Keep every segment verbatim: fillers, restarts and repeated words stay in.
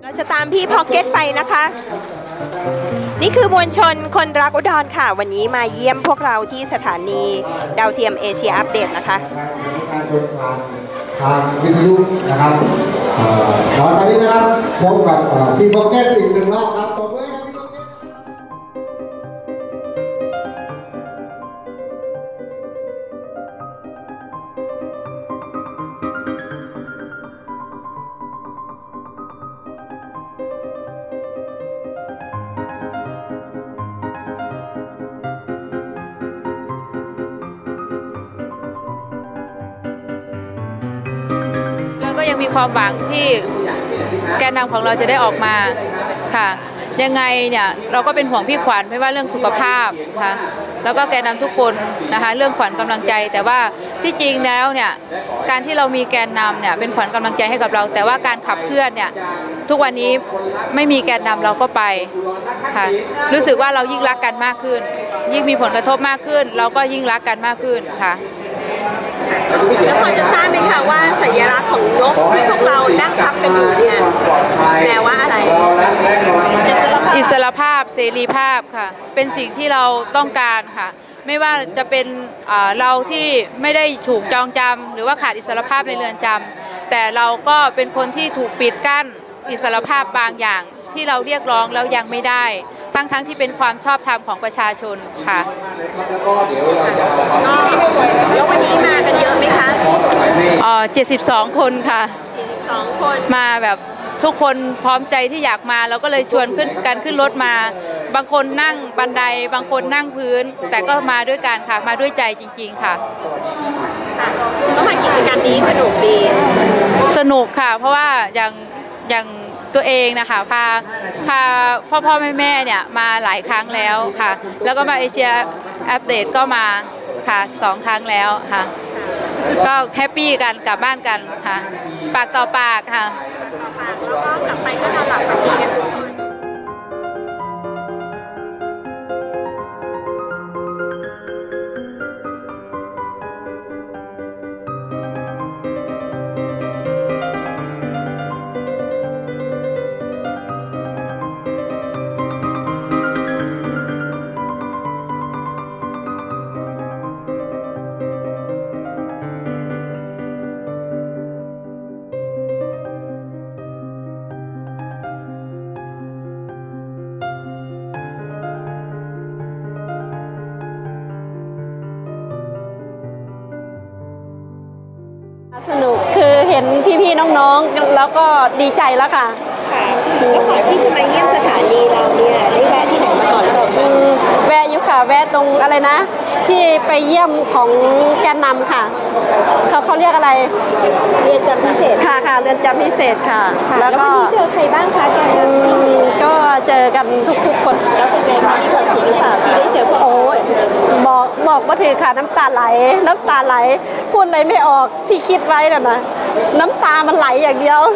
เราจะตามพี่พ็อกเก็ตไปนะคะนี่คือมวลชนคนรักอุดรค่ะวันนี้มาเยี่ยมพวกเราที่สถานีดาวเทียมเอเชียอัปเดตนะคะทางวิทยุนะครับตอนนี้นะครับพบกับพี่พ็อกเก็ตอีกหนึ่งรอบครับก็ยังมีความหวังที่แกนนำของเราจะได้ออกมาค่ะยังไงเนี่ยเราก็เป็นห่วงพี่ขวัญไม่ว่าเรื่องสุขภาพค่ะแล้วก็แกนนำทุกคนนะคะเรื่องขวัญกำลังใจแต่ว่าที่จริงแล้วเนี่ยการที่เรามีแกนนำเนี่ยเป็นขวัญกำลังใจให้กับเราแต่ว่าการขับเคลื่อนเนี่ยทุกวันนี้ไม่มีแกนนำเราก็ไปค่ะรู้สึกว่าเรายิ่งรักกันมากขึ้นยิ่งมีผลกระทบมากขึ้นเราก็ยิ่งรักกันมากขึ้นค่ะแล้วพอจะทราบไหมคะว่าสัญลักษณ์ของนกที่พวกเรานั่งทับกันอยู่เนี่ยแปลว่าอะไรอิสรภาพเสรีภาพค่ะเป็นสิ่งที่เราต้องการค่ะไม่ว่าจะเป็นเราที่ไม่ได้ถูกจองจำหรือว่าขาดอิสรภาพในเรือนจำแต่เราก็เป็นคนที่ถูกปิดกั้นอิสรภาพบางอย่างที่เราเรียกร้องแล้วยังไม่ได้ทั้งๆ ท, ที่เป็นความชอบธรรมของประชาชนค่ะแล้ววันนี้มากันเยอะไหมคะอ๋อเจ็ดสิบสองคนค่ะเจ็ดสิบสองคนมาแบบทุกคนพร้อมใจที่อยากมาเราก็เลยชวนขึ้นกันขึ้นรถมาบางคนนั่งบันไดบางคนนั่งพื้นแต่ก็มาด้วยกันค่ะมาด้วยใจจริงๆค่ะก็มากิจกรรมนี้สนุกดีสนุกค่ะเพราะว่าอย่างอย่างตัวเองนะคะพาพาพ่อพ่อแม่แม่เนี่ยมาหลายครั้งแล้วค่ะแล้วก็มาเอเชียอัปเดตก็มาค่ะสองครั้งแล้วค่ะก็แฮปปี้กันกลับบ้านกันค่ะปากต่อปากค่ะแล้วก็กลับไปก็นอนหลับฝันดีกันสนุกคือเห็นพี่ๆน้องๆแล้วก็ดีใจแล้วค่ะค่ะแล้วก่อนที่จะมาเยี่ยมสถานีเราเนี่ยได้แวะที่ไหนมาก่อนหรือเปล่าแวะอยู่ค่ะแวะตรงอะไรนะที่ไปเยี่ยมของแกนนำค่ะเขาเขาเรียกอะไรเรือนจำพิเศษค่ะค่ะเรือนจำพิเศษค่ะแล้วก็เจอใครบ้างคะแกนนำก็เจอกันทุกๆคนแล้วเป็นไงคะมีความสุขหรือเปล่าที่ได้เจอพวกโอ้ยบอกบอกว่าถือค่ะน้ำตาไหลน้ำตาไหลพูดอะไรไม่ออกที่คิดไว้น่ะนะน้ำตามันไหลอย่างเดียว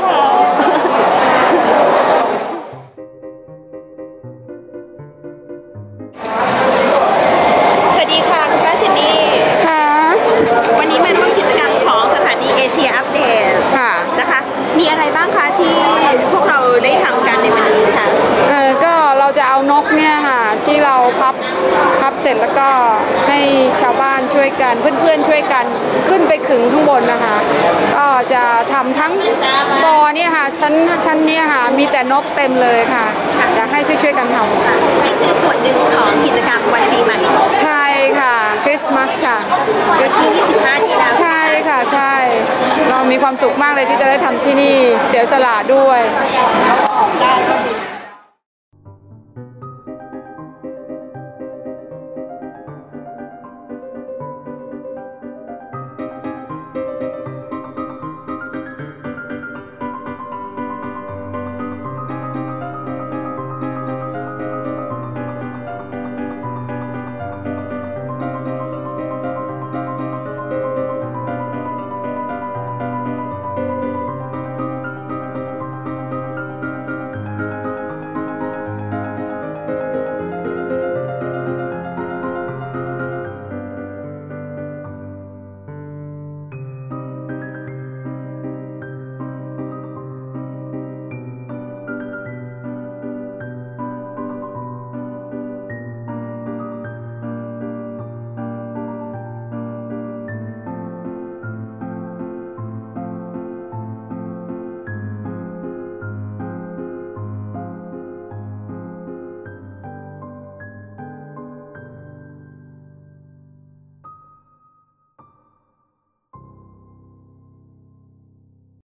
สวัสดีค่ะคุณป้าเจนนี่ค่ะวันนี้มาร่วมกิจกรรมของสถานีเอเชียอัปเดตค่ะนะคะมีอะไรบ้างคะที่พวกเราได้ทำกันในวันนี้ค่ะเออก็เราจะเอานกเนี่ยค่ะที่เราพับพับเสร็จแล้วก็ให้ชาวบ้านช่วยกันเพื่อนๆช่วยกันขึ้นไปขึงข้างบนนะคะก็จะทำทั้งบอเนี่ยค่ะชั้นชั้นเนี่ยค่ะมีแต่นกเต็มเลยค่ะอยากให้ช่วยๆกันทำนี่คือส่วนหนึ่งของกิจกรรมวันปีใหม่ใช่ค่ะคริสต์มาสค่ะวันที่ยี่สิบห้านี้แล้วใช่ค่ะใช่เรามีความสุขมากเลยที่จะได้ทำที่นี่เสียสละด้วยได้ก็ดี